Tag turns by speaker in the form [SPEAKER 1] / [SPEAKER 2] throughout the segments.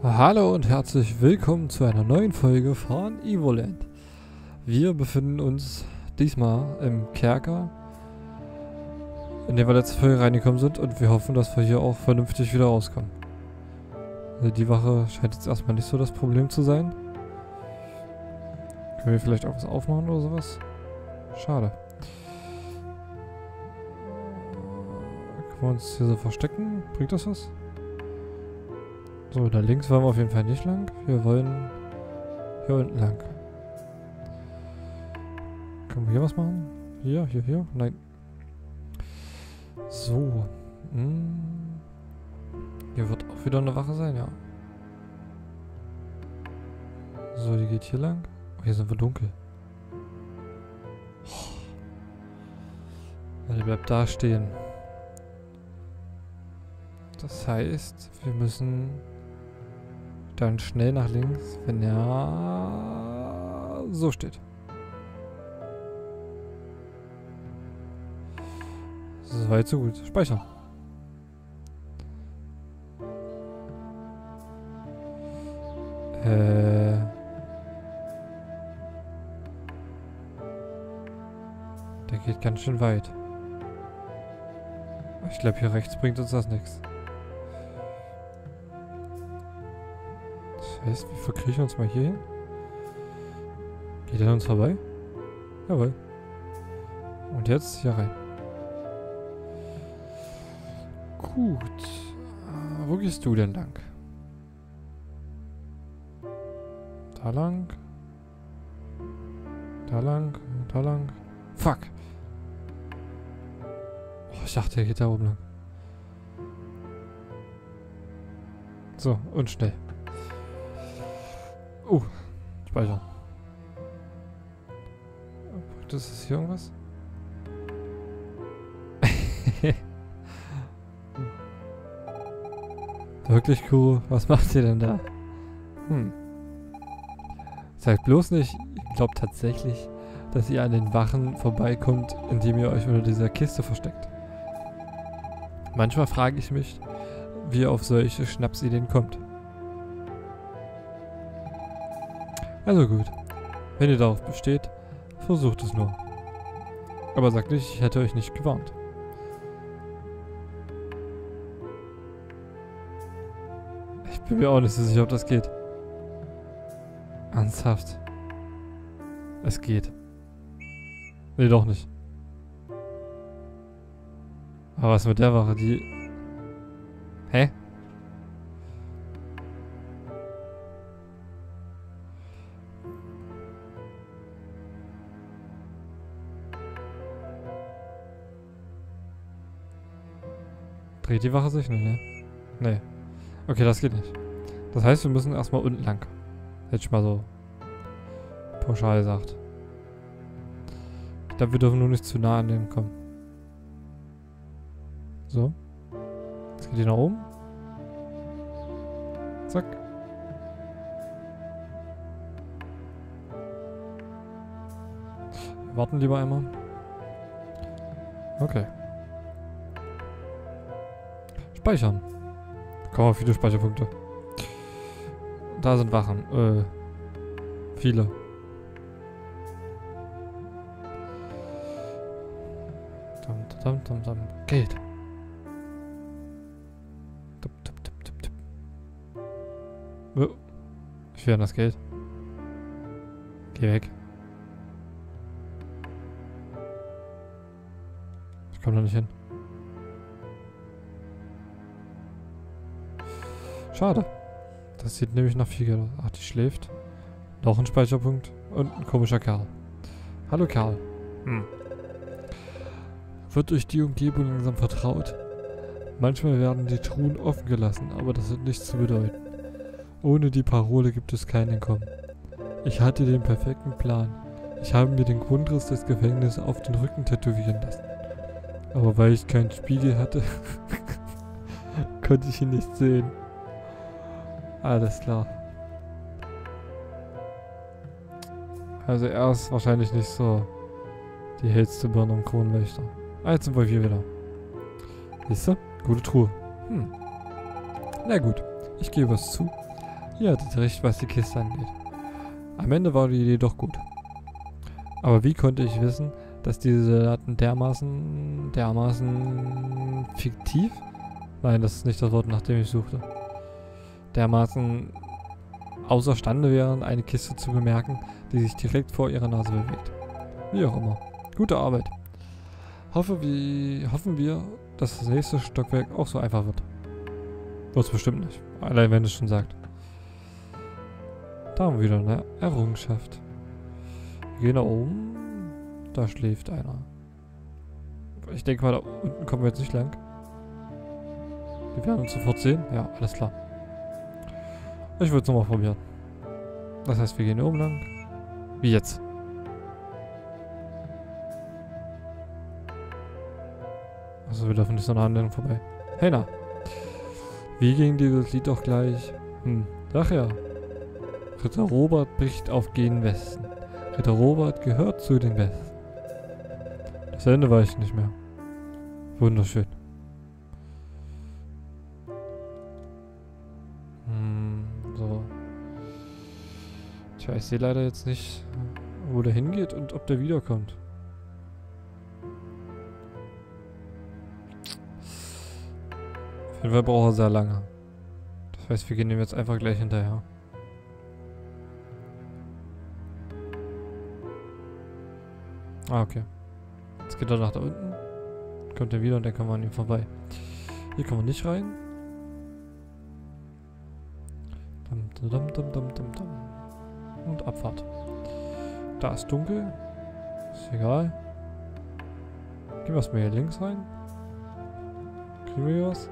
[SPEAKER 1] Hallo und herzlich willkommen zu einer neuen Folge von Evoland. Wir befinden uns diesmal im Kerker, in dem wir letzte Folge reingekommen sind, und wir hoffen, dass wir hier auch vernünftig wieder rauskommen. Also die Wache scheint jetzt erstmal nicht so das Problem zu sein. Können wir vielleicht auch was aufmachen oder sowas? Schade. Können wir uns hier so verstecken? Bringt das was? So, da links wollen wir auf jeden Fall nicht lang. Wir wollen hier unten lang. Können wir hier was machen? Hier? Nein. So. Hier wird auch wieder eine Wache sein, ja. So, die geht hier lang. Oh, hier sind wir dunkel. Oh. Die bleibt da stehen. Das heißt, wir müssen dann schnell nach links, wenn er so steht. So weit, so gut. Speichern. Der geht ganz schön weit. Ich glaube, hier rechts bringt uns das nichts. Das heißt, wir verkriechen uns mal hier hin. Geht er an uns vorbei? Jawohl. Und jetzt hier rein. Gut. Wo gehst du denn lang? Da lang. Da lang. Da lang. Fuck. Oh, ich dachte, er geht da oben lang. So, und schnell. Speichern. Das ist hier irgendwas? Wirklich cool. Was macht ihr denn da? Sagt bloß nicht, ihr glaubt tatsächlich, dass ihr an den Wachen vorbeikommt, indem ihr euch unter dieser Kiste versteckt. Manchmal frage ich mich, wie ihr auf solche Schnapsideen kommt. Also gut, wenn ihr darauf besteht, versucht es nur. Aber sagt nicht, ich hätte euch nicht gewarnt. Ich bin mir auch nicht so sicher, ob das geht. Ernsthaft. Es geht. Nee, doch nicht. Aber was mit der Wache, die... Hä? Dreht die Wache sich? Nee. Nee. Okay, das geht nicht. Das heißt, wir müssen erstmal unten lang. Hätte ich mal so pauschal gesagt. Ich glaube, wir dürfen nur nicht zu nah an dem kommen. So. Jetzt geht die nach oben. Zack. Wir warten lieber einmal. Okay. Speichern. Kommen wir viele Speicherpunkte. Da sind Wachen. Viele. Geld. Ich will an das Geld. Geh weg. Ich komme da nicht hin. Schade. Das sieht nämlich nach viel Geld aus. Ach, die schläft. Noch ein Speicherpunkt. Und ein komischer Kerl. Hallo Kerl. Wird euch die Umgebung langsam vertraut? Manchmal werden die Truhen offen gelassen, aber das hat nichts zu bedeuten. Ohne die Parole gibt es kein Entkommen. Ich hatte den perfekten Plan. Ich habe mir den Grundriss des Gefängnisses auf den Rücken tätowieren lassen. Aber weil ich keinen Spiegel hatte, konnte ich ihn nicht sehen. Alles klar. Also er ist wahrscheinlich nicht so die hellste Birne im Kronleuchter. Jetzt sind wir hier wieder. Siehst du? Gute Truhe. Na gut, ich gebe es zu. Ihr hattet recht, was die Kiste angeht. Am Ende war die Idee doch gut. Aber wie konnte ich wissen, dass diese Daten dermaßen fiktiv? Nein, das ist nicht das Wort, nach dem ich suchte. Dermaßen außerstande wären, eine Kiste zu bemerken, die sich direkt vor ihrer Nase bewegt. Wie auch immer. Gute Arbeit. Hoffen wir, dass das nächste Stockwerk auch so einfach wird. Wird's bestimmt nicht. Allein wenn es schon sagt. Da haben wir wieder eine Errungenschaft. Wir gehen nach oben. Da schläft einer. Ich denke mal, da unten kommen wir jetzt nicht lang. Wir werden uns sofort sehen. Ja, alles klar. Ich würde es nochmal probieren. Das heißt, wir gehen hier oben lang. Wie jetzt? Also wir dürfen nicht so nah an denen vorbei. Hey na. Wie ging dieses Lied auch gleich? Ach ja. Ritter Robert bricht auf gen Westen. Ritter Robert gehört zu den Besten. Das Ende weiß ich nicht mehr. Wunderschön. So. Tja, ich sehe leider jetzt nicht, wo der hingeht und ob der wiederkommt. Auf jeden Fall braucht er sehr lange. Das heißt, wir gehen ihm jetzt einfach gleich hinterher. Ah, okay. Jetzt geht er nach da unten. Kommt er wieder und dann kommen wir an ihm vorbei. Hier kommen wir nicht rein. Und Abfahrt. Da ist dunkel. Ist egal. Gehen wir erstmal hier links rein. Kriegen wir hier was?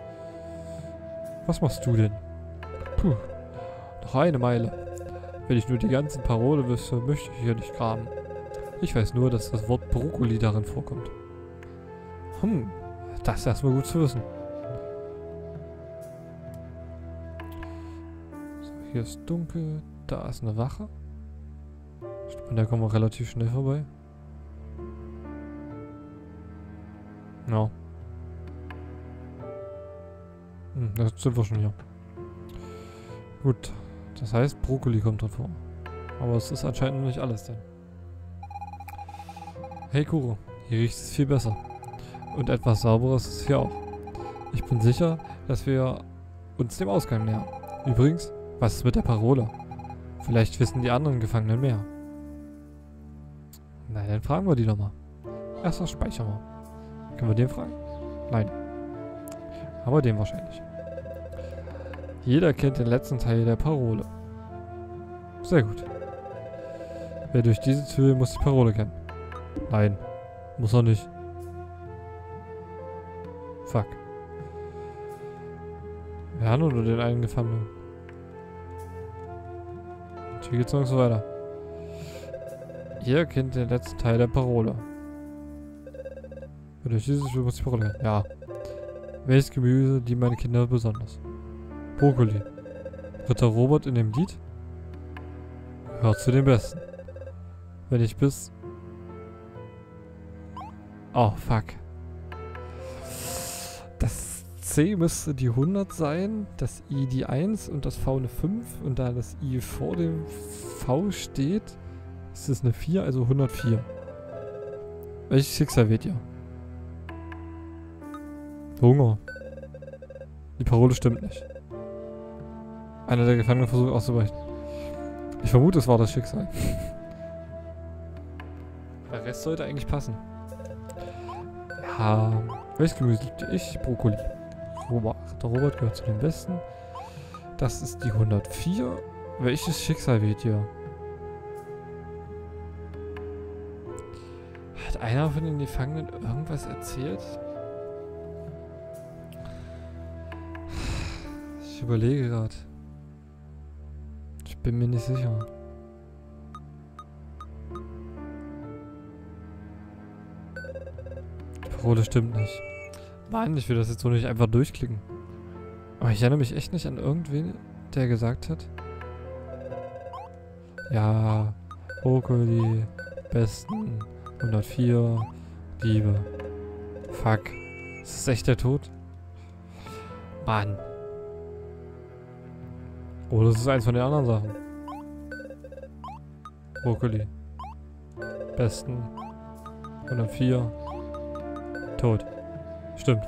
[SPEAKER 1] Was machst du denn? Puh. Noch eine Meile. Wenn ich nur die ganzen Parole wüsste, möchte ich hier nicht graben. Ich weiß nur, dass das Wort Brokkoli darin vorkommt. Das ist erstmal gut zu wissen. So, hier ist dunkel. Da ist eine Wache. Und da kommen wir relativ schnell vorbei. Ja. Da sind wir schon hier. Gut. Das heißt, Brokkoli kommt drin vor. Aber es ist anscheinend noch nicht alles denn. Hey Kuro, hier riecht es viel besser. Und etwas sauberes ist hier auch. Ich bin sicher, dass wir uns dem Ausgang nähern. Übrigens, was ist mit der Parole? Vielleicht wissen die anderen Gefangenen mehr. Na, dann fragen wir die doch mal. Erst das speichern wir. Können wir den fragen? Nein. Aber den wahrscheinlich. Jeder kennt den letzten Teil der Parole. Sehr gut. Wer durch diese Tür muss die Parole kennen. Nein. Muss er nicht. Fuck. Wir haben nur den einen Gefangenen. Und hier geht's noch so weiter. Ihr kennt den letzten Teil der Parole. Wer durch diese Tür muss die Parole kennen. Ja. Welches Gemüse lieben meine Kinder besonders? Brokkoli. Ritter Robert in dem Lied gehört zu den Besten. Wenn ich bis... Oh, fuck. Das C müsste die 100 sein, das I die 1 und das V eine 5. Und da das I vor dem V steht, ist es eine 4, also 104. Welches Schicksal wählt ihr? Hunger. Die Parole stimmt nicht. Einer der Gefangenen versucht auszubrechen. Ich vermute, es war das Schicksal. Der Rest sollte eigentlich passen. Ja. Welches Gemüse liebte ich? Brokkoli. Der Robert gehört zu den Besten. Das ist die 104. Welches Schicksal wählt ihr? Hat einer von den Gefangenen irgendwas erzählt? Ich überlege gerade. Ich bin mir nicht sicher. Die Parole stimmt nicht. Mann, ich will das jetzt so nicht einfach durchklicken. Aber ich erinnere mich echt nicht an irgendwen, der gesagt hat. Ja, Brokkoli, Besten, 104, Liebe. Fuck. Ist das echt der Tod? Mann. Oh, das ist eins von den anderen Sachen. Brokkoli. Besten. 104. Tot. Stimmt.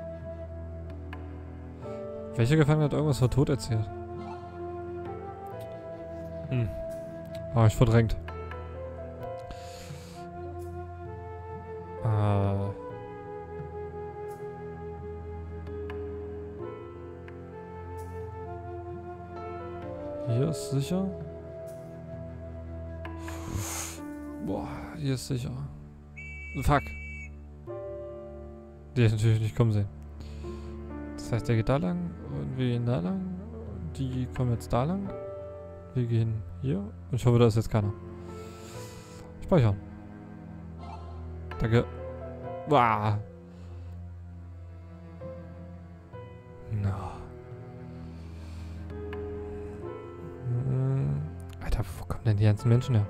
[SPEAKER 1] Welcher Gefangener hat irgendwas von Tod erzählt? Hm. Ah, ich verdrängt. Hier ist sicher. Boah, hier ist sicher. Fuck. Die hätte ich natürlich nicht kommen sehen. Das heißt, der geht da lang und wir gehen da lang. Die kommen jetzt da lang. Wir gehen hier. Und ich hoffe, da ist jetzt keiner. Speichern. Danke. Wow. No. Alter, wo kommen denn die ganzen Menschen her?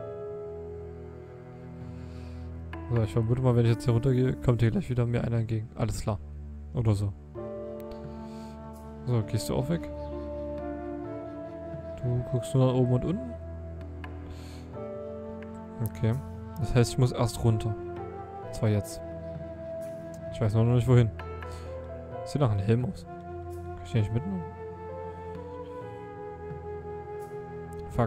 [SPEAKER 1] So, ich vermute mal, wenn ich jetzt hier runtergehe, kommt hier gleich wieder mir einer entgegen. Alles klar. Oder so. So, gehst du auch weg? Du guckst nur nach oben und unten? Okay. Das heißt, ich muss erst runter. Und zwar jetzt. Ich weiß noch nicht wohin. Sieht nach einem Helm aus. Kann ich den nicht mitnehmen? Fuck.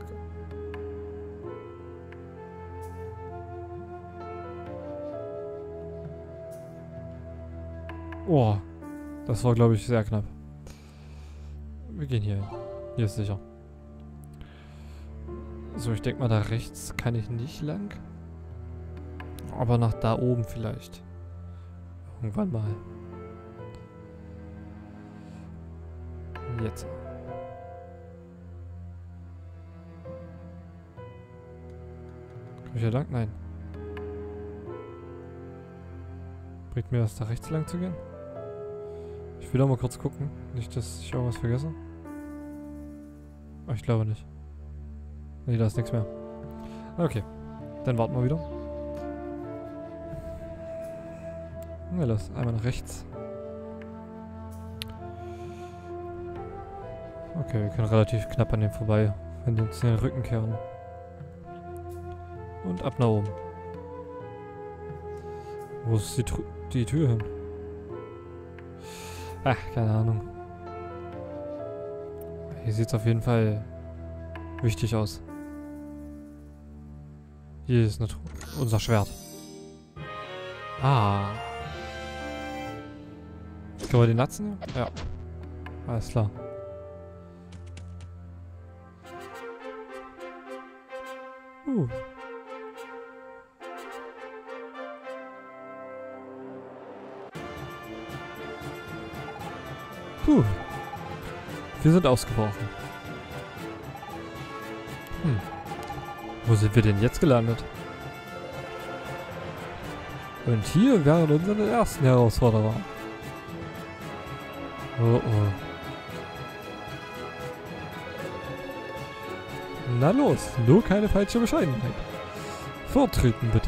[SPEAKER 1] Oh. Das war, glaube ich, sehr knapp. Wir gehen hier hin. Hier ist sicher. So, ich denke mal, da rechts kann ich nicht lang. Aber nach da oben vielleicht. Irgendwann mal. Jetzt. Komm ich hier lang? Nein. Bringt mir das da rechts lang zu gehen? Ich will doch mal kurz gucken. Nicht, dass ich irgendwas vergesse. Aber ich glaube nicht. Nee, da ist nichts mehr. Okay. Dann warten wir wieder. Na los, einmal nach rechts. Okay, wir können relativ knapp an dem vorbei, wenn die uns in den Rücken kehren. Und ab nach oben. Wo ist die Tür hin? Ach, keine Ahnung. Hier sieht es auf jeden Fall wichtig aus. Hier ist unser Schwert. Ah. Können wir den Natzen? Ja. Alles klar. Puh. Wir sind ausgebrochen. Wo sind wir denn jetzt gelandet? Und hier wären unsere ersten Herausforderer. Oh oh. Na los, nur keine falsche Bescheidenheit. Vortreten bitte.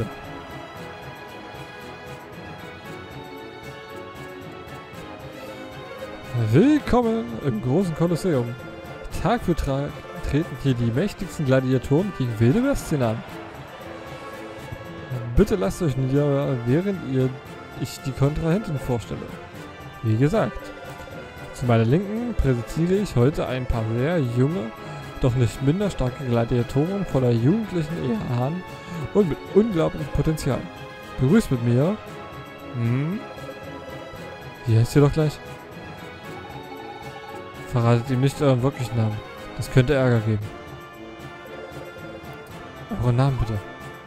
[SPEAKER 1] Willkommen im großen Kolosseum. Tag für Tag treten hier die mächtigsten Gladiatoren gegen wilde Bestien an. Bitte lasst euch nieder, während ich die Kontrahenten vorstelle. Wie gesagt, zu meiner Linken präsentiere ich heute ein paar sehr junge, doch nicht minder starke Gladiatoren voller jugendlichen Elan und mit unglaublichem Potenzial. Begrüßt mit mir. Wie heißt ihr doch gleich? Verratet ihm nicht euren wirklichen Namen. Das könnte Ärger geben. Euren Namen bitte.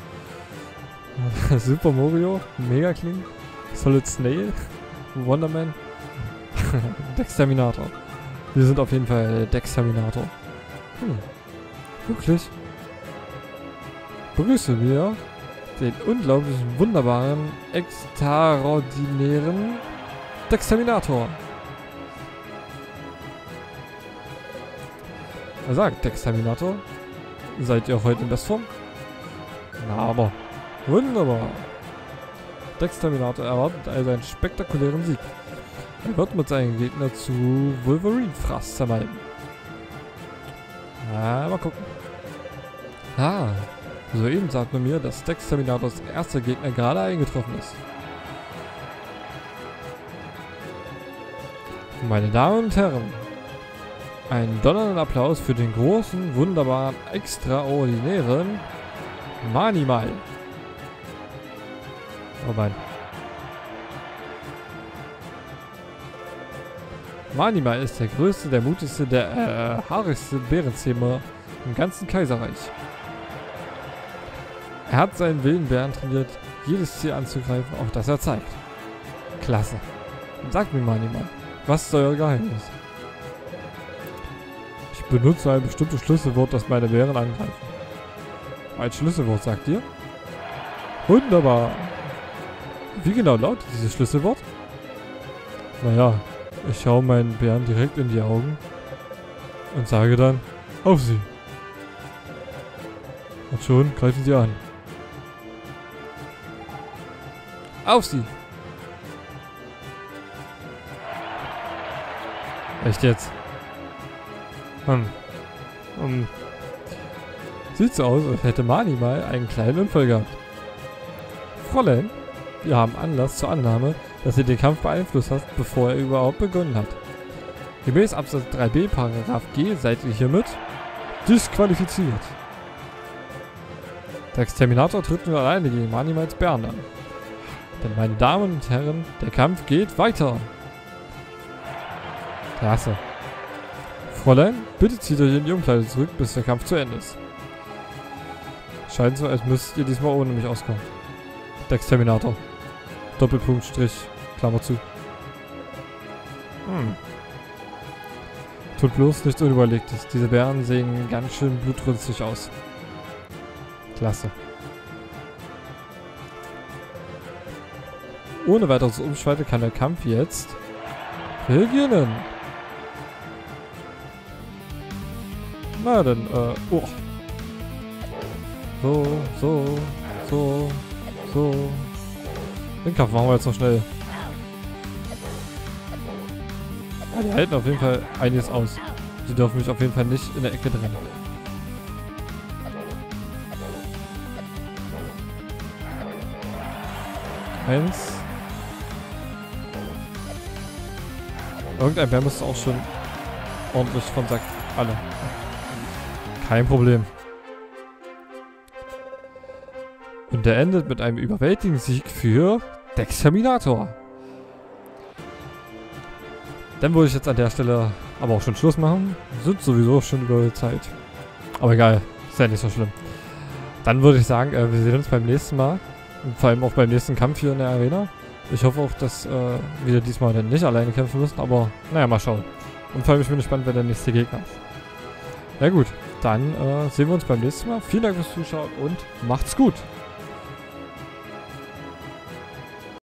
[SPEAKER 1] Super Mario, Mega King, Solid Snail, Wonderman, Dexterminator. Wir sind auf jeden Fall Dexterminator. Wirklich? Begrüße mir den unglaublichen, wunderbaren, extraordinären Dexterminator. Er sagt, Dexterminator, seid ihr heute in Bestform? Na aber, wunderbar. Dexterminator erwartet also einen spektakulären Sieg. Er wird mit seinen Gegnern zu Wolverine-Fraß zermalmen. Mal gucken. Soeben sagt man mir, dass Dexterminators erster Gegner gerade eingetroffen ist. Meine Damen und Herren, einen donnernden Applaus für den großen, wunderbaren, extraordinären Manimal. Oh mein. Manimal ist der größte, der mutigste, der haarigste Bärenzähmer im ganzen Kaiserreich. Er hat seinen wilden Bären trainiert, jedes Tier anzugreifen, auch das er zeigt. Klasse. Sagt mir Manimal, was ist euer Geheimnis? Ich benutze ein bestimmtes Schlüsselwort, das meine Bären angreifen. Ein Schlüsselwort, sagt ihr? Wunderbar. Wie genau lautet dieses Schlüsselwort? Naja, ich schaue meinen Bären direkt in die Augen und sage dann, auf sie. Und schon greifen sie an. Auf sie! Echt jetzt? Sieht so aus, als hätte Manimal einen kleinen Unfall gehabt. Fräulein, wir haben Anlass zur Annahme, dass sie den Kampf beeinflusst hat, bevor er überhaupt begonnen hat. Gemäß Absatz 3b Paragraph G seid ihr hiermit disqualifiziert. Der Exterminator tritt nur alleine gegen Manimals Bären an. Denn meine Damen und Herren, der Kampf geht weiter. Klasse. Fräulein, bitte zieht euch in die Umkleide zurück, bis der Kampf zu Ende ist. Scheint so, als müsstet ihr diesmal ohne mich auskommen. Der Exterminator. Doppelpunkt, Strich, Klammer zu. Tut bloß nichts Unüberlegtes. Diese Bären sehen ganz schön blutrünstig aus. Klasse. Ohne weiteres Umschalten kann der Kampf jetzt beginnen. Na dann, oh. So. Den Kampf machen wir jetzt noch schnell. Ja, die halten auf jeden Fall einiges aus. Sie dürfen mich auf jeden Fall nicht in der Ecke drängen. Eins. Irgendein Bär muss auch schon ordentlich von Sack. Alle. Kein Problem. Und der endet mit einem überwältigenden Sieg für Dexterminator. Dann würde ich jetzt an der Stelle aber auch schon Schluss machen. Sind sowieso schon über die Zeit. Aber egal, ist ja nicht so schlimm. Dann würde ich sagen, wir sehen uns beim nächsten Mal. Und vor allem auch beim nächsten Kampf hier in der Arena. Ich hoffe auch, dass wir diesmal dann nicht alleine kämpfen müssen, aber naja, mal schauen. Und vor allem, ich bin gespannt, wer der nächste Gegner ist. Ja gut, dann sehen wir uns beim nächsten Mal. Vielen Dank fürs Zuschauen und macht's gut!